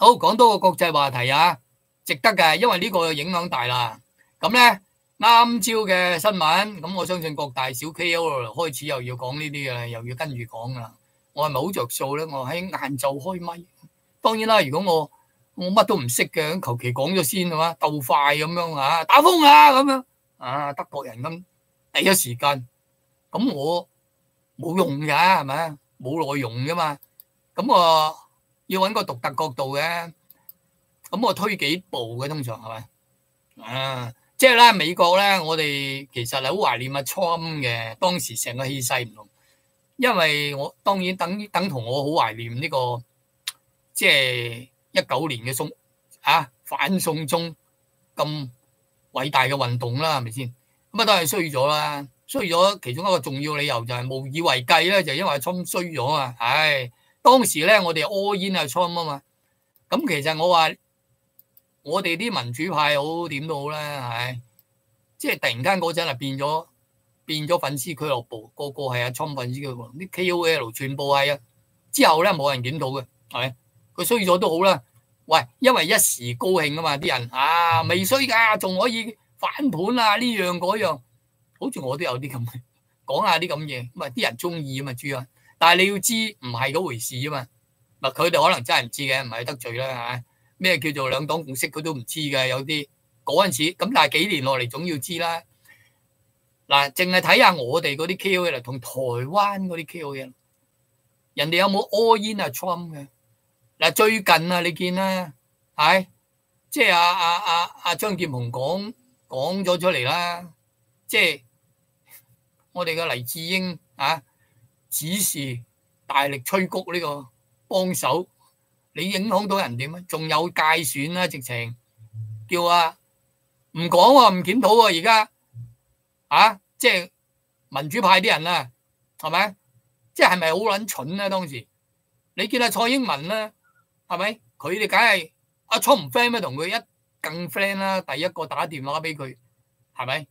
好，講多個國際話題啊，值得嘅，因為呢個影響大啦。咁咧啱朝嘅新聞，咁我相信各大小 KOL 開始又要講呢啲嘅啦，又要跟住講噶啦。我係咪好着數咧？我喺晏晝開咪，當然啦，如果我乜都唔識嘅，求其講咗先係嘛，鬥快咁樣啊，打風啊咁樣啊，德國人咁第一時間，咁我冇用㗎係咪？冇內容噶嘛，咁我要揾個獨特角度嘅，咁我推幾步嘅通常係咪？啊，即係咧美國咧，我哋其實係好懷念阿 Trump 嘅，當時成個氣勢唔同，因為我當然等同我好懷念呢個即係19年嘅反送中咁偉大嘅運動啦，係咪先？咁啊都係衰咗啦，衰咗其中一個重要理由就係無以為繼咧，就因為阿 Trump 衰咗啊！唉，當時咧我哋all in阿 Trump 啊嘛，咁其實我話我哋啲民主派好點都好啦，係即係突然間嗰陣係變咗粉絲俱樂部，個個係阿 Trump 粉絲俱樂部，啲 KOL 全部係啊，之後咧冇人檢討嘅，係佢衰咗都好啦。喂，因為一時高興啊嘛，啲人啊未衰㗎，仲可以反盤啊呢樣嗰樣，好似我都有啲咁嘅講下啲咁嘢，咁啊啲人中意啊嘛，豬啊！但係你要知唔係嗰回事啊嘛，嗱佢哋可能真係唔知嘅，唔係得罪啦嚇。咩叫做兩黨共識佢都唔知嘅，有啲嗰陣時咁，但係幾年落嚟總要知啦。嗱，淨係睇下我哋嗰啲 KOL 同台灣嗰啲 KOL，人哋有冇 all in 阿 Trump 嘅？嗱，最近啊，你見啦，係即係阿張劍虹講咗出嚟啦，即係我哋嘅黎智英指示大力催谷呢個幫手，你影響到人點啊？仲有界選啦，直情叫唔講喎，唔檢討喎，而家即係民主派啲人啊，係咪？即係咪好撚蠢咧？當時你見阿蔡英文咧？係咪？佢哋梗係阿 Trump 唔 friend 咩？同佢一更 friend 啦，第一個打電話俾佢，係咪？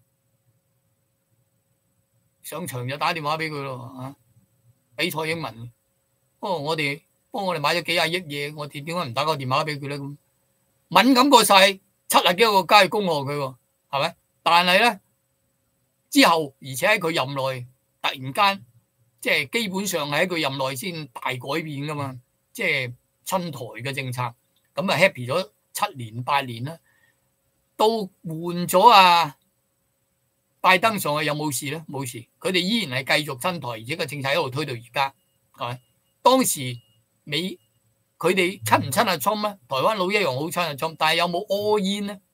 上場就打電話俾佢咯，俾蔡英文。我哋幫我哋買咗幾廿億嘢，我哋點解唔打個電話俾佢咧？咁敏感過晒70幾個國家去恭賀佢喎，係咪？但係咧之後，而且喺佢任內突然間，即係基本上係喺佢任內先大改變噶嘛，即係。親台嘅政策，咁啊 happy 咗7年8年啦，到換咗拜登上去有冇事咧？冇事，佢哋依然係繼續親台，而且個政策一路推到而家，係咪？當時佢哋親唔親阿 Trump 咧？台灣佬一樣好親阿 Trump，但係有冇 all in 咧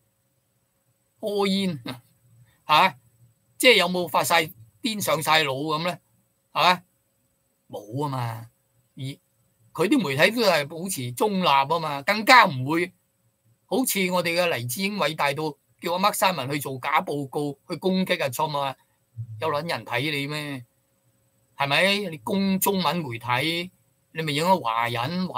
？all in 即係有冇發晒癲上晒腦咁咧？係咪？冇啊嘛，佢啲媒體都係保持中立啊嘛，更加唔會好似我哋嘅黎智英偉大到叫阿 Mark Simon 去做假報告去攻擊阿 Trump 啊，有撚人睇你咩？係咪？你公中文媒體，你咪影咗華人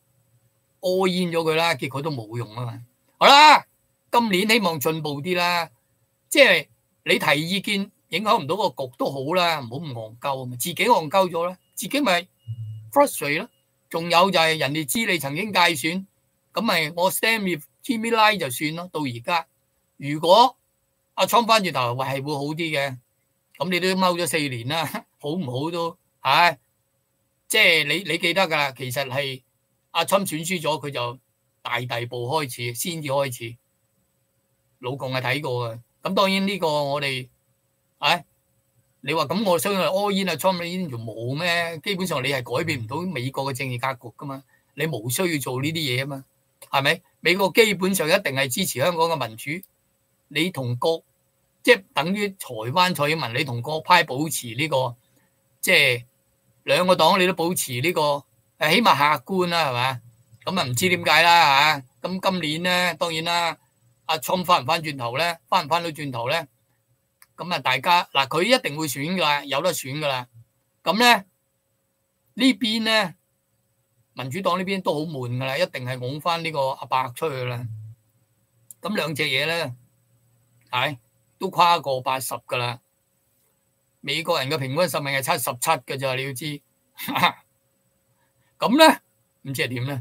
all in 咗佢啦，結果都冇用啊嘛。好啦，今年希望進步啲啦，即係你提意見影響唔到個局都好啦，唔好咁戇鳩啊嘛，自己戇鳩咗啦，自己咪 frustrate 咯。仲有就係人哋知你曾經界選，咁咪我 stand with Jimmy Lai 就算咯。到而家，如果阿 Trump 翻轉頭係會好啲嘅，咁你都踎咗4年啦，好唔好都即係你記得㗎啦。其實係阿 Trump 選輸咗，佢就大第步開始，先至開始。老共係睇過嘅，咁當然呢個我哋你話咁，我相信 all in Trump 呢啲就冇咩？基本上你係改變唔到美國嘅政治格局噶嘛，你冇需要做呢啲嘢啊嘛，係咪？美國基本上一定係支持香港嘅民主，你同即係等於台灣蔡英文，你同各派保持呢個，即係兩個黨你都保持呢個，起碼客觀啦，係嘛？咁啊唔知點解啦嚇。咁今年咧，當然啦，阿 Trump 翻唔翻轉頭咧，翻唔翻到轉頭咧？咁啊，大家嗱，佢一定會選噶啦，有得選噶啦。咁咧呢邊咧，民主黨呢邊都好悶噶啦，一定係拱翻呢個阿伯出去啦。咁兩隻嘢咧，都跨過80噶啦。美國人嘅平均壽命係77嘅咋，你要知。咁咧唔知係點咧？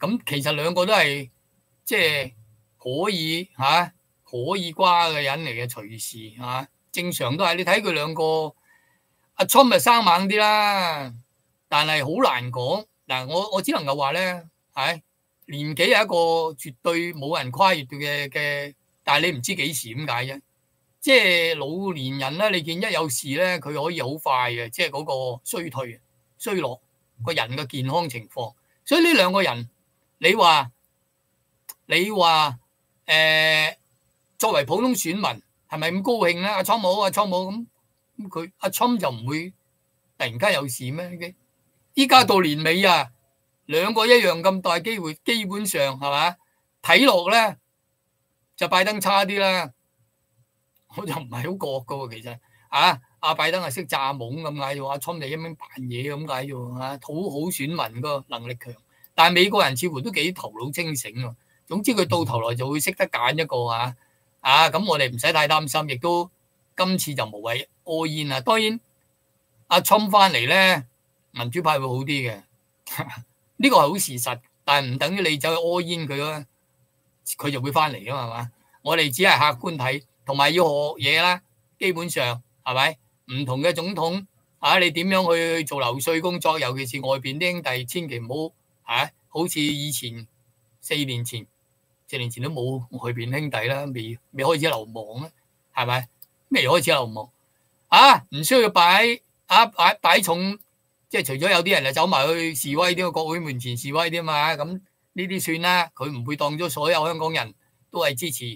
咁其實兩個都係即係可以可以瓜嘅人嚟嘅，隨時正常都係。你睇佢兩個，阿 Trump 咪生猛啲啦，但係好難講。嗱，我只能夠話咧，年紀係一個絕對冇人跨越嘅，但係你唔知幾時點解啫。即係老年人咧，你見一有事咧，佢可以好快嘅，即係嗰個衰落個人嘅健康情況。所以呢兩個人，你話作為普通選民係咪咁高興咧？阿 Trump 冇咁佢阿 Trump 就唔會突然間有事咩？依家到年尾啊，兩個一樣咁大機會，基本上係嘛？睇落咧就拜登差啲啦。我就唔係好覺噶喎，其實阿拜登係識詐懵咁解啫，阿 Trump 就一味扮嘢咁解啫，討好選民個能力強。但係美國人似乎都幾頭腦清醒喎。總之佢到頭來就會識得揀一個咁我哋唔使太擔心，亦都今次就無謂all in啦。當然阿 Trump 翻嚟咧，民主派會好啲嘅，呢個係好事實。但係唔等於你走去all in佢咯，佢就會翻嚟噶嘛，係嘛？我哋只係客觀睇。同埋要學嘢啦，基本上係咪唔同嘅總統你點樣去做流稅工作？尤其是外邊啲兄弟，千祈唔好好似以前4年前都冇外邊兄弟啦，未開始流亡咧，係咪？未開始流亡唔需要擺重，即係除咗有啲人就走埋去示威啲，國會門前示威啲嘛，咁呢啲算啦，佢唔會當咗所有香港人都係支持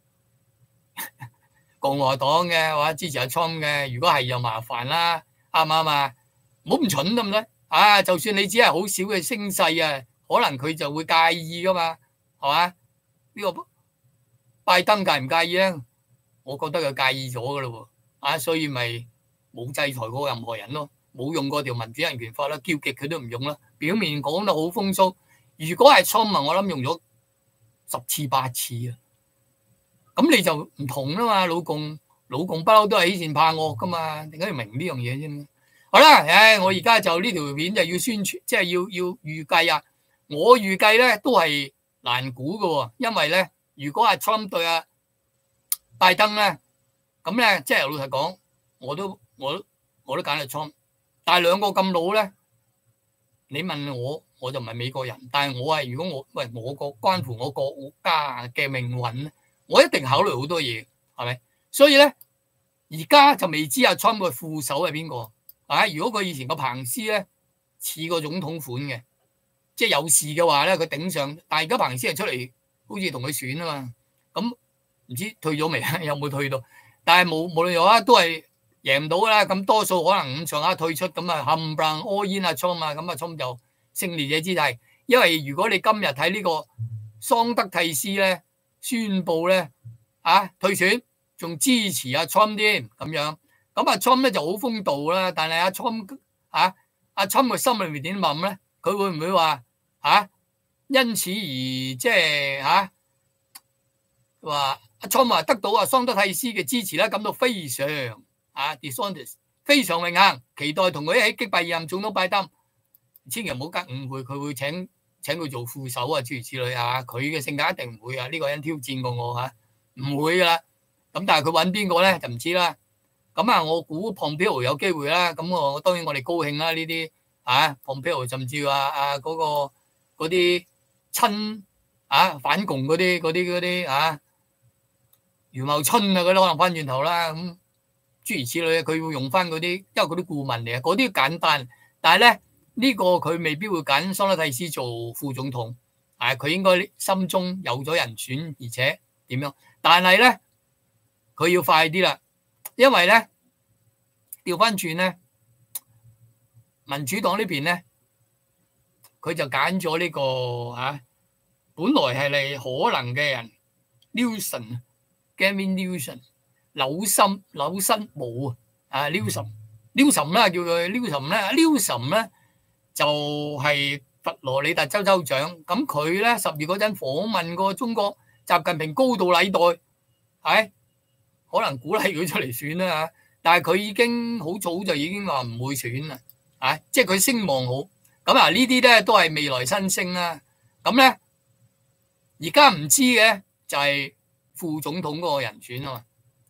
共和黨嘅，或者支持阿 Trump 嘅。如果係又麻煩啦，啱唔啱啊？唔好咁蠢得唔得？就算你只係好少嘅聲勢可能佢就會介意噶嘛，係嘛？呢個拜登介唔介意咧？我覺得佢介意咗噶咯喎，所以咪冇制裁過任何人咯，冇用過條民主人權法啦，叫極佢都唔用啦。表面講得好風騷，如果係 Trump 我諗用咗10次8次啊。咁你就唔同啦嘛，老共不嬲都係欺善怕惡噶嘛，點解要明呢樣嘢啫？好啦，我而家就呢條片就要宣傳，即係要預計我預計咧都係難估噶喎，因為咧如果係 Trump 對拜登咧，咁咧即係老實講，我都揀係 Trump，但係兩個咁老咧，你問我就唔係美國人，但係我係如果我個關乎我國家嘅命運咧。我一定考慮好多嘢，係咪？所以咧，而家就未知阿 Trump 嘅副手係邊個？如果佢以前個彭斯咧似個總統款嘅，即係有事嘅話咧，佢頂上。但係而家彭斯係出嚟，好似同佢選啊嘛。咁唔知退咗未？有冇退到？但係無論如何都係贏唔到啦。咁多數可能咁上下退出，咁冚唪唥 all in 阿 Trump 咁阿 Trump 就勝利者之勢。因為如果你今日睇呢個桑德蒂斯咧。宣布咧退選，仲支持阿 Trump 添咁樣，咁阿 Trump 咧就好風度啦。但係阿 Trump 阿 Trump 嘅心裏面點諗咧？佢會唔會話因此而即係話阿 Trump 話得到阿桑德蒂斯嘅支持咧，感到非常DeSantis 非常榮幸，期待同佢一起擊敗現任總統拜登。千祈唔好誤會，佢會請佢做副手諸如此類佢嘅性格一定唔會呢個人挑戰過我唔會噶啦。咁但係佢揾邊個咧就唔知啦。咁我估 Pompeo 有機會啦。咁當然我哋高興啦呢啲Pompeo 甚至話嗰啲親反共嗰啲余茂春嗰啲可能翻轉頭啦。咁諸如此類，佢會用翻嗰啲，因為嗰啲顧問嚟嗰啲簡單。但係咧。呢個佢未必會揀桑德蒂斯做副總統，佢應該心中有咗人選，而且點樣？但係咧，佢要快啲啦，因為咧調翻轉咧，民主黨呢邊咧，佢就揀咗呢個本來係你可能嘅人 Gavin Newsom 紐森冇Newsom 啦，叫佢 Newsom 咧。就係佛羅里達州州長，咁佢咧10月嗰陣訪問過中國習近平高度禮待，可能鼓勵佢出嚟選啦。但係佢已經好早就已經話唔會選啦，即係佢聲望好。咁呢啲咧都係未來新星啦。 咁咧，而家唔知嘅就係副總統嗰個人選啊嘛。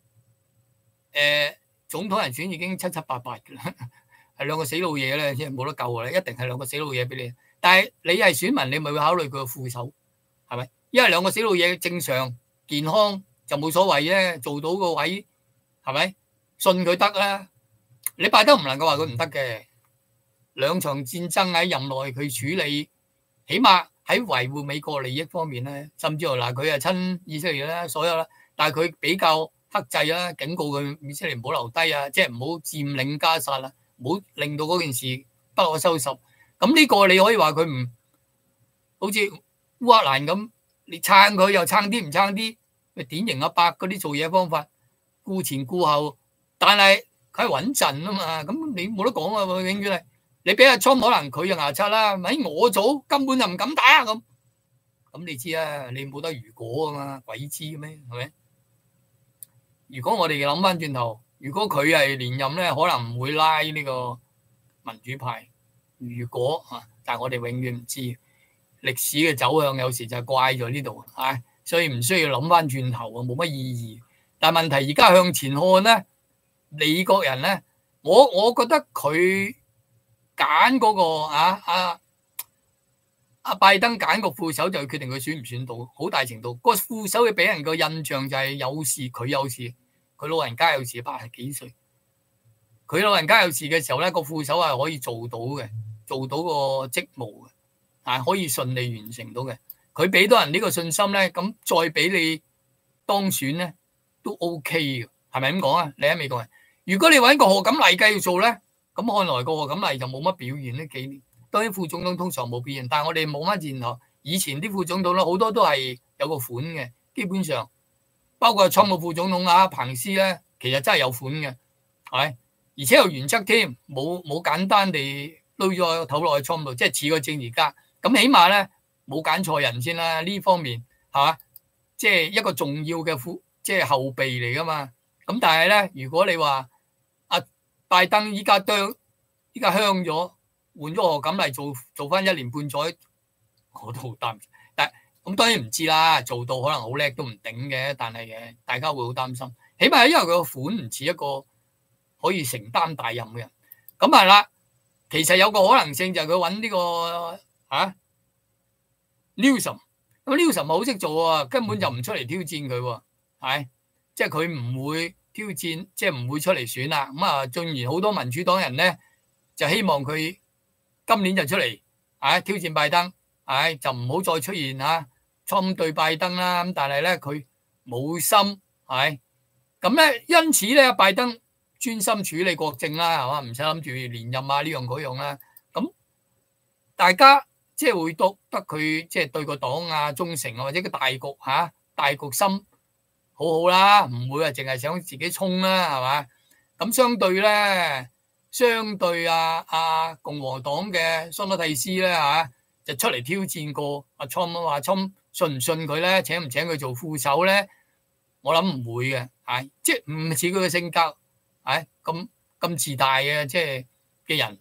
總統人選已經七七八八嘅啦，係兩個死老嘢咧，即係冇得救嘅咧，一定係兩個死老嘢俾你。但係你係選民，你咪會考慮佢個副手，係咪？因為兩個死老嘢正常健康就冇所謂啫，做到個位係咪？信佢得啦。你拜登唔能夠話佢唔得嘅。兩場戰爭喺任內佢處理，起碼喺維護美國利益方面咧，甚至乎嗱佢係親以色列啦，所有啦，但係佢比較克制啦，警告佢以色列唔好留低啊，即係唔好佔領加沙啦，唔好令到嗰件事不可收拾。咁呢個你可以話佢唔好似烏克蘭咁，你撐佢又撐啲唔撐啲，咪典型阿伯嗰啲做嘢方法，顧前顧後，但係佢係穩陣啊嘛，咁你冇得講啊，永遠係你俾阿川可能佢就牙擦啦，咪我做根本就唔敢打咁，咁你知啊，你冇得如果啊嘛，鬼知咩係咪？如果我哋諗翻轉頭，如果佢係連任咧，可能唔會拉呢個民主派。如果但係我哋永遠唔知歷史嘅走向，有時就係怪在呢度啊，所以唔需要諗翻轉頭啊，冇乜意義。但係問題而家向前看咧，美國人咧，我覺得佢揀嗰個阿拜登揀個副手就決定佢選唔選到，好大程度個副手嘅俾人個印象就係有事佢有事，佢老人家有事，80幾歲，佢老人家有事嘅時候咧，個副手係可以做到嘅，做到個職務嘅，可以順利完成到嘅。佢俾到人呢個信心咧，咁再俾你當選咧都 OK 嘅，係咪咁講啊？你喺美國人，如果你揾個賀錦麗繼續做咧，咁看來個賀錦麗就冇乜表現呢幾年。當然副總統通常冇表現，但係我哋冇乜前途。以前啲副總統咧好多都係有個款嘅，基本上包括川普副總統彭斯咧，其實真係有款嘅，係而且有原則添，冇簡單地撈咗個頭落去川普，即係似個政治家。咁起碼咧冇揀錯人先啦，呢方面係嘛，即係一個重要嘅即係後備嚟噶嘛。咁但係咧，如果你話阿拜登依家香咗。換咗賀錦麗做翻1年半載，我都好擔心。但係咁當然唔知啦，做到可能好叻都唔頂嘅。但係大家會好擔心。起碼因為佢個款唔似一個可以承擔大任嘅人。咁係啦，其實有個可能性就係佢揾呢個Newsom。咁 Newsom 好識做啊，根本就唔出嚟挑戰佢喎，係即係佢唔會挑戰，即係唔會出嚟選啦。咁縱然好多民主黨人咧就希望佢今年就出嚟，挑戰拜登，就唔好再出現川對拜登啦。咁但係咧佢冇心，咁咧，因此咧拜登專心處理國政啦，係嘛，唔使諗住連任呢樣嗰樣啦。咁大家即係會覺得佢即係對個黨忠誠或者個大局心好好啦，唔會淨係想自己衝啦，係嘛。咁相對共和黨嘅桑德蒂斯咧就出嚟挑戰過阿川，話川信唔信佢咧，請唔請佢做副手咧？我諗唔會嘅，即係唔似佢嘅性格，咁自大嘅即係嘅人，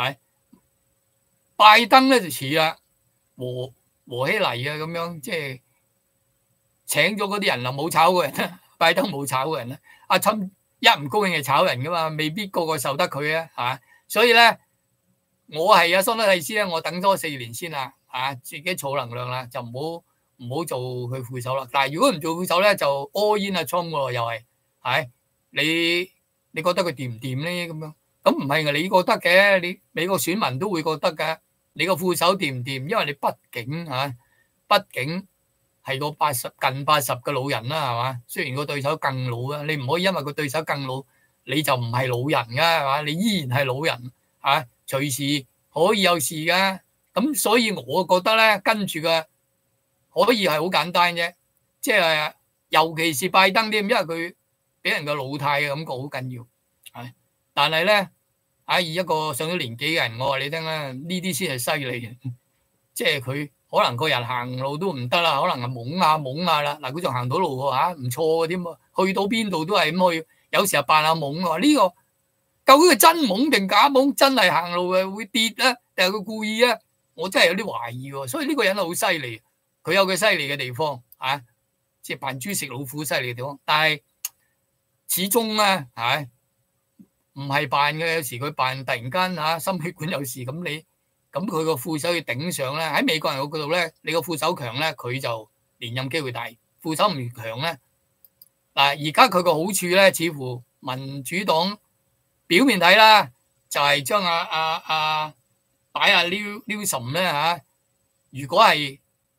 拜登咧就似啦，和稀泥啊咁樣，即係請咗嗰啲人就冇炒過人，拜登冇炒過人啦，阿川一唔高興就炒人噶嘛，未必個個受得佢所以咧，我係桑德蒂斯咧，我等多4年先啦，自己儲能量啦，就唔好做佢副手啦。但係如果唔做副手咧，就 all in 川喎，又係你覺得佢掂唔掂咧？咁樣咁唔係你覺得嘅，你美國選民都會覺得嘅。你個副手掂唔掂？因為你畢竟係個近80嘅老人啦，係嘛？雖然個對手更老啊，你唔可以因為個對手更老，你就唔係老人噶，係嘛？你依然係老人隨時可以有事噶。咁所以我覺得咧，跟住嘅可以係好簡單啫，即係尤其是拜登添，因為佢俾人個老態嘅感覺好緊要，但係咧以一個上咗年紀嘅人，我話你聽啦，呢啲先係犀利嘅，即係佢可能個人行路都唔得啦，可能係懵下啦。嗱，佢仲行到路喎，唔錯嘅添喎，去到邊度都係咁去，有時候扮下懵喎。呢個究竟係真懵定假懵？真係行路會跌咧，定係佢故意咧？ 我真係有啲懷疑喎。所以呢個人好犀利，佢有佢犀利嘅地方啊，即係扮豬食老虎犀利嘅地方。但係始終咧係唔係扮嘅，有時佢扮突然間心血管有事咁咁佢個副手要頂上咧。喺美國人嗰度咧，你個副手強咧，佢就連任機會大；副手唔強咧，嗱而家佢個好處咧，似乎民主黨表面睇啦，就係將擺阿 Newsom 咧嚇，如果係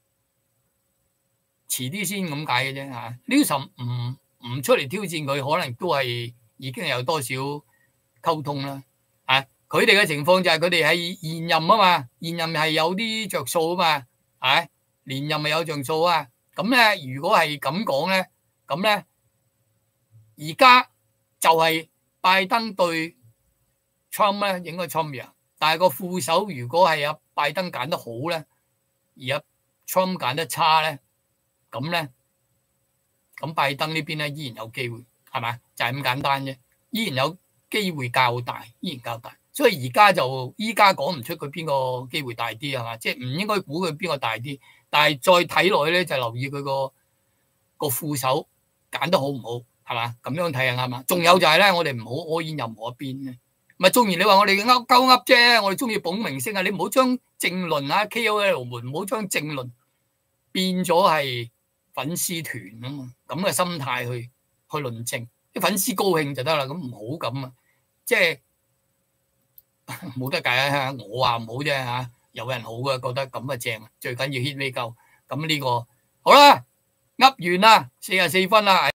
遲啲先咁解嘅啫嚇。Newsom 唔出嚟挑戰佢，可能都係已經有多少溝通啦。佢哋嘅情況就係佢哋係現任啊嘛，現任係有啲着數啊嘛，連任咪有着數啊。咁咧，如果係咁講咧，咁咧而家就係拜登對 Trump 咧，應該 Trump 贏。但係個副手如果係阿拜登揀得好咧，而阿 Trump 揀得差咧，咁拜登呢邊咧依然有機會，係咪？就係咁簡單啫，依然有機會較大，依然較大。所以依家講唔出佢邊個機會大啲係嘛？即係唔應該估佢邊個大啲，但係再睇落去咧就留意佢個副手揀得好唔好，係嘛？咁樣睇下啱嘛？仲有就係咧，我哋唔好柯煙任何一邊嘅。咪縱然你話我哋鳩噏啫，我哋中意捧明星啊，你唔好將政論KOL 們唔好將政論變咗係粉絲團啊嘛，咁嘅心態去論證，啲粉絲高興就得啦，咁唔好咁啊，即係冇得計啊！我話唔好啫嚇，有人好嘅覺得咁啊正，最緊要 hit 呢夠，咁呢個好啦，噏完啦，44分啦。